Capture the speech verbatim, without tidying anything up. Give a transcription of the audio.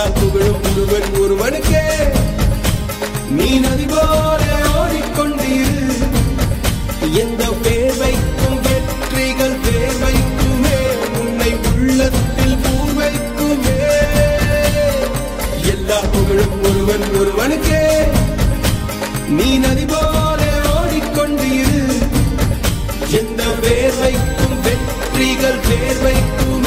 எல்லா புகழும் ஒருவன் ஒருவனுக்கே. நீ நதி போல ஓடிக்கொண்டிரு, எந்த பேர் வைக்கும் வெற்றிகள் பேர் வைக்குமே, உன்னை உள்ளத்தில் பூர் வைக்குமே. எல்லா புகழும் ஒருவன் ஒருவனுக்கே. நீ நதி போல ஓடிக்கொண்டிரு, எந்த பேர் வைக்கும் வெற்றிகள் பேர் வைக்கும்